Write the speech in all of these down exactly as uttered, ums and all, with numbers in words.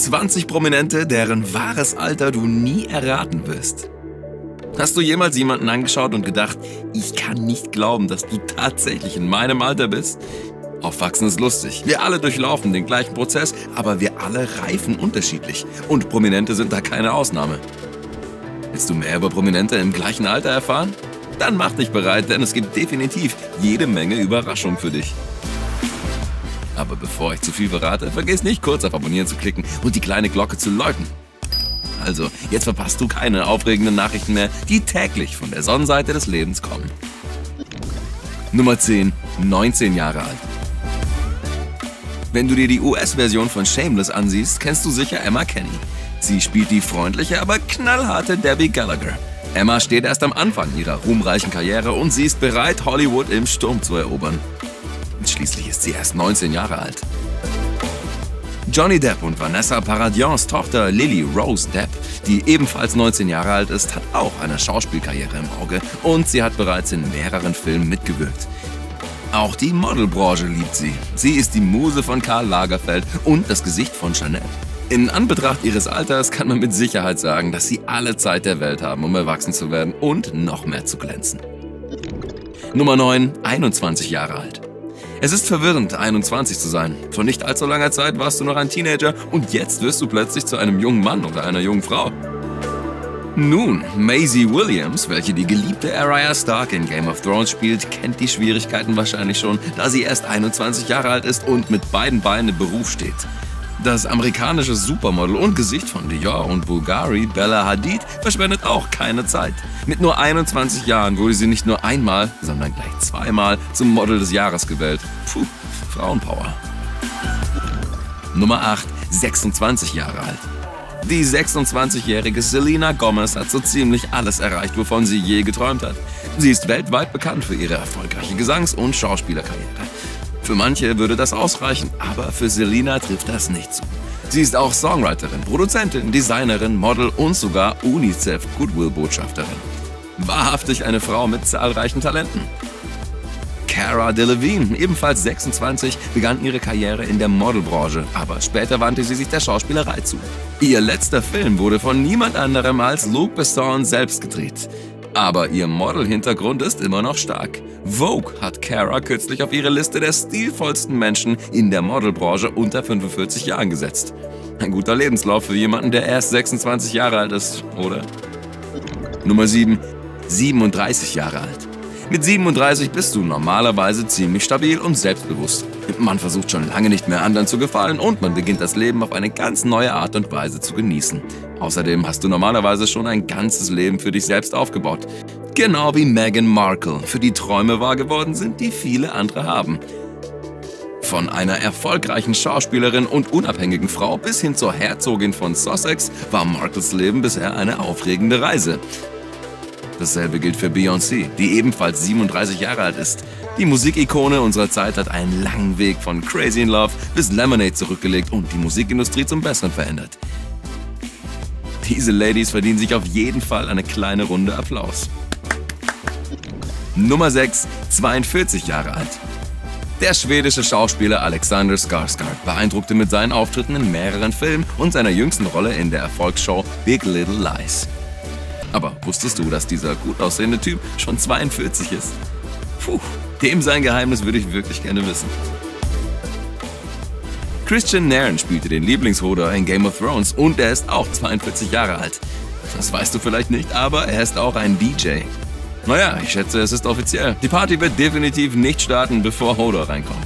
zwanzig Prominente, deren wahres Alter du nie erraten wirst. Hast du jemals jemanden angeschaut und gedacht, ich kann nicht glauben, dass du tatsächlich in meinem Alter bist? Aufwachsen ist lustig. Wir alle durchlaufen den gleichen Prozess, aber wir alle reifen unterschiedlich. Und Prominente sind da keine Ausnahme. Willst du mehr über Prominente im gleichen Alter erfahren? Dann mach dich bereit, denn es gibt definitiv jede Menge Überraschungen für dich. Aber bevor ich zu viel verrate, vergiss nicht, kurz auf Abonnieren zu klicken und die kleine Glocke zu läuten. Also, jetzt verpasst du keine aufregenden Nachrichten mehr, die täglich von der Sonnenseite des Lebens kommen. Nummer zehn. neunzehn Jahre alt. Wenn du dir die U S-Version von Shameless ansiehst, kennst du sicher Emma Kenny. Sie spielt die freundliche, aber knallharte Debbie Gallagher. Emma steht erst am Anfang ihrer ruhmreichen Karriere und sie ist bereit, Hollywood im Sturm zu erobern. Schließlich ist sie erst neunzehn Jahre alt. Johnny Depp und Vanessa Paradis' Tochter Lily Rose Depp, die ebenfalls neunzehn Jahre alt ist, hat auch eine Schauspielkarriere im Auge und sie hat bereits in mehreren Filmen mitgewirkt. Auch die Modelbranche liebt sie. Sie ist die Muse von Karl Lagerfeld und das Gesicht von Chanel. In Anbetracht ihres Alters kann man mit Sicherheit sagen, dass sie alle Zeit der Welt haben, um erwachsen zu werden und noch mehr zu glänzen. Nummer neun. einundzwanzig Jahre alt. Es ist verwirrend, einundzwanzig zu sein. Vor nicht allzu langer Zeit warst du noch ein Teenager und jetzt wirst du plötzlich zu einem jungen Mann oder einer jungen Frau. Nun, Maisie Williams, welche die geliebte Arya Stark in Game of Thrones spielt, kennt die Schwierigkeiten wahrscheinlich schon, da sie erst einundzwanzig Jahre alt ist und mit beiden Beinen im Beruf steht. Das amerikanische Supermodel und Gesicht von Dior und Bulgari, Bella Hadid, verschwendet auch keine Zeit. Mit nur einundzwanzig Jahren wurde sie nicht nur einmal, sondern gleich zweimal zum Model des Jahres gewählt. Puh, Frauenpower. Nummer acht. sechsundzwanzig Jahre alt. Die sechsundzwanzigjährige Selena Gomez hat so ziemlich alles erreicht, wovon sie je geträumt hat. Sie ist weltweit bekannt für ihre erfolgreiche Gesangs- und Schauspielerkarriere. Für manche würde das ausreichen, aber für Selena trifft das nicht zu. Sie ist auch Songwriterin, Produzentin, Designerin, Model und sogar UNICEF-Goodwill-Botschafterin. Wahrhaftig eine Frau mit zahlreichen Talenten. Cara Delevingne, ebenfalls sechsundzwanzig, begann ihre Karriere in der Modelbranche, aber später wandte sie sich der Schauspielerei zu. Ihr letzter Film wurde von niemand anderem als Luc Besson selbst gedreht. Aber ihr Model-Hintergrund ist immer noch stark. Vogue hat Cara kürzlich auf ihre Liste der stilvollsten Menschen in der Modelbranche unter fünfundvierzig Jahren gesetzt. Ein guter Lebenslauf für jemanden, der erst sechsundzwanzig Jahre alt ist, oder? Nummer sieben. siebenunddreißig Jahre alt. Mit siebenunddreißig bist du normalerweise ziemlich stabil und selbstbewusst. Man versucht schon lange nicht mehr anderen zu gefallen und man beginnt das Leben auf eine ganz neue Art und Weise zu genießen. Außerdem hast du normalerweise schon ein ganzes Leben für dich selbst aufgebaut. Genau wie Meghan Markle, für die Träume wahr geworden sind, die viele andere haben. Von einer erfolgreichen Schauspielerin und unabhängigen Frau bis hin zur Herzogin von Sussex war Markles Leben bisher eine aufregende Reise. Dasselbe gilt für Beyoncé, die ebenfalls siebenunddreißig Jahre alt ist. Die Musikikone unserer Zeit hat einen langen Weg von Crazy in Love bis Lemonade zurückgelegt und die Musikindustrie zum Besseren verändert. Diese Ladies verdienen sich auf jeden Fall eine kleine Runde Applaus. Nummer sechs. zweiundvierzig Jahre alt. Der schwedische Schauspieler Alexander Skarsgård beeindruckte mit seinen Auftritten in mehreren Filmen und seiner jüngsten Rolle in der Erfolgsshow Big Little Lies. Aber wusstest du, dass dieser gut aussehende Typ schon zweiundvierzig ist? Puh, dem sein Geheimnis würde ich wirklich gerne wissen. Christian Nairn spielte den Lieblingshoder in Game of Thrones und er ist auch zweiundvierzig Jahre alt. Das weißt du vielleicht nicht, aber er ist auch ein D J. Naja, ich schätze, es ist offiziell. Die Party wird definitiv nicht starten, bevor Hodor reinkommt.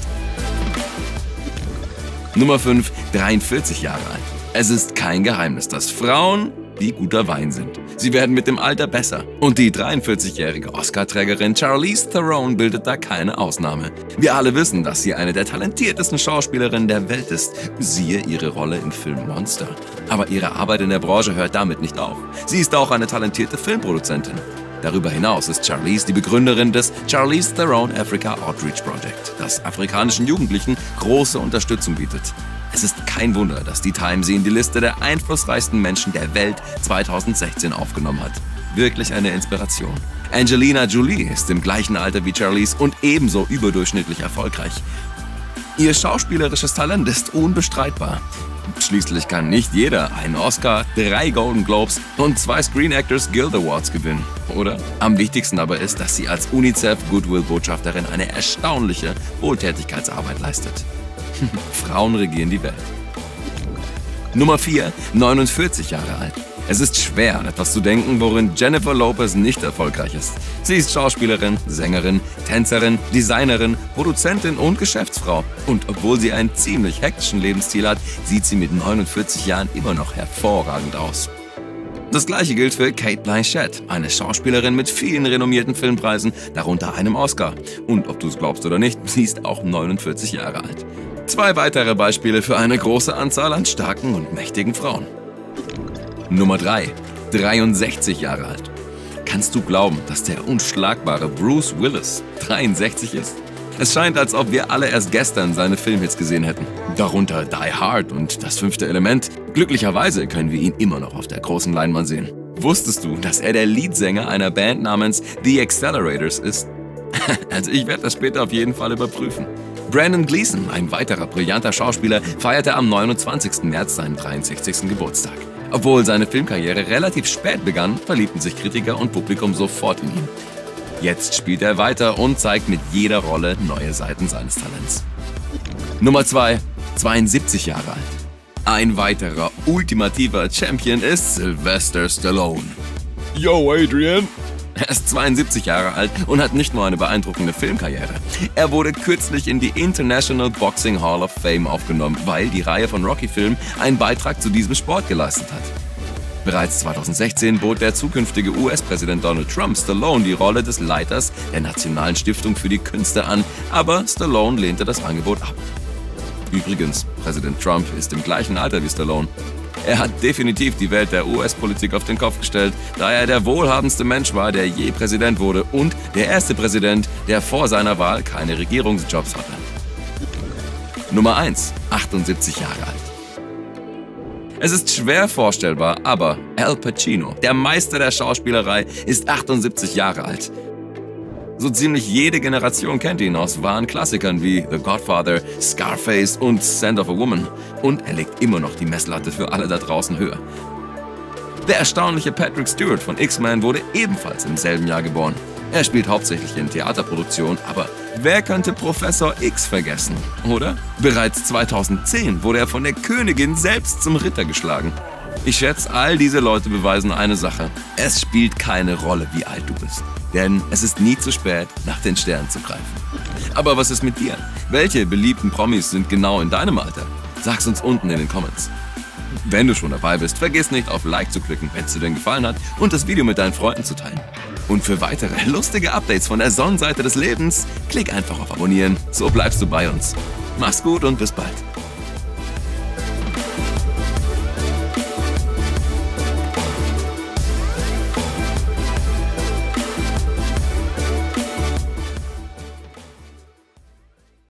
Nummer fünf. dreiundvierzig Jahre alt. Es ist kein Geheimnis, dass Frauen wie guter Wein sind. Sie werden mit dem Alter besser. Und die dreiundvierzigjährige Oscar-Trägerin Charlize Theron bildet da keine Ausnahme. Wir alle wissen, dass sie eine der talentiertesten Schauspielerinnen der Welt ist. Siehe ihre Rolle im Film Monster. Aber ihre Arbeit in der Branche hört damit nicht auf. Sie ist auch eine talentierte Filmproduzentin. Darüber hinaus ist Charlize die Begründerin des Charlize Theron Africa Outreach Project, das afrikanischen Jugendlichen große Unterstützung bietet. Es ist kein Wunder, dass die Time sie in die Liste der einflussreichsten Menschen der Welt zweitausendsechzehn aufgenommen hat. Wirklich eine Inspiration. Angelina Jolie ist im gleichen Alter wie Charlize und ebenso überdurchschnittlich erfolgreich. Ihr schauspielerisches Talent ist unbestreitbar. Schließlich kann nicht jeder einen Oscar, drei Golden Globes und zwei Screen Actors Guild Awards gewinnen, oder? Am wichtigsten aber ist, dass sie als UNICEF Goodwill-Botschafterin eine erstaunliche Wohltätigkeitsarbeit leistet. Frauen regieren die Welt. Nummer vier, neunundvierzig Jahre alt. Es ist schwer, an etwas zu denken, worin Jennifer Lopez nicht erfolgreich ist. Sie ist Schauspielerin, Sängerin, Tänzerin, Designerin, Produzentin und Geschäftsfrau. Und obwohl sie einen ziemlich hektischen Lebensstil hat, sieht sie mit neunundvierzig Jahren immer noch hervorragend aus. Das gleiche gilt für Cate Blanchett, eine Schauspielerin mit vielen renommierten Filmpreisen, darunter einem Oscar. Und ob du es glaubst oder nicht, sie ist auch neunundvierzig Jahre alt. Zwei weitere Beispiele für eine große Anzahl an starken und mächtigen Frauen. Nummer drei, dreiundsechzig Jahre alt. Kannst du glauben, dass der unschlagbare Bruce Willis dreiundsechzig ist? Es scheint, als ob wir alle erst gestern seine Filmhits gesehen hätten. Darunter Die Hard und Das fünfte Element. Glücklicherweise können wir ihn immer noch auf der großen Leinwand sehen. Wusstest du, dass er der Leadsänger einer Band namens The Accelerators ist? Also ich werde das später auf jeden Fall überprüfen. Brendan Gleeson, ein weiterer brillanter Schauspieler, feierte am neunundzwanzigsten März seinen dreiundsechzigsten Geburtstag. Obwohl seine Filmkarriere relativ spät begann, verliebten sich Kritiker und Publikum sofort in ihn. Jetzt spielt er weiter und zeigt mit jeder Rolle neue Seiten seines Talents. Nummer zwei, zweiundsiebzig Jahre alt. Ein weiterer ultimativer Champion ist Sylvester Stallone. Yo, Adrian! Er ist zweiundsiebzig Jahre alt und hat nicht nur eine beeindruckende Filmkarriere. Er wurde kürzlich in die International Boxing Hall of Fame aufgenommen, weil die Reihe von Rocky-Filmen einen Beitrag zu diesem Sport geleistet hat. Bereits zweitausendsechzehn bot der zukünftige U S-Präsident Donald Trump Stallone die Rolle des Leiters der Nationalen Stiftung für die Künste an, aber Stallone lehnte das Angebot ab. Übrigens, Präsident Trump ist im gleichen Alter wie Stallone. Er hat definitiv die Welt der U S-Politik auf den Kopf gestellt, da er der wohlhabendste Mensch war, der je Präsident wurde und der erste Präsident, der vor seiner Wahl keine Regierungsjobs hatte. Nummer eins, achtundsiebzig Jahre alt. Es ist schwer vorstellbar, aber Al Pacino, der Meister der Schauspielerei, ist achtundsiebzig Jahre alt. So ziemlich jede Generation kennt ihn aus wahren Klassikern wie The Godfather, Scarface und Scent of a Woman. Und er legt immer noch die Messlatte für alle da draußen höher. Der erstaunliche Patrick Stewart von X-Men wurde ebenfalls im selben Jahr geboren. Er spielt hauptsächlich in Theaterproduktionen, aber wer könnte Professor X vergessen, oder? Bereits zweitausendzehn wurde er von der Königin selbst zum Ritter geschlagen. Ich schätze, all diese Leute beweisen eine Sache. Es spielt keine Rolle, wie alt du bist. Denn es ist nie zu spät, nach den Sternen zu greifen. Aber was ist mit dir? Welche beliebten Promis sind genau in deinem Alter? Sag's uns unten in den Comments. Wenn du schon dabei bist, vergiss nicht auf Like zu klicken, wenn es dir denn gefallen hat und das Video mit deinen Freunden zu teilen. Und für weitere lustige Updates von der Sonnenseite des Lebens, klick einfach auf Abonnieren, so bleibst du bei uns. Mach's gut und bis bald.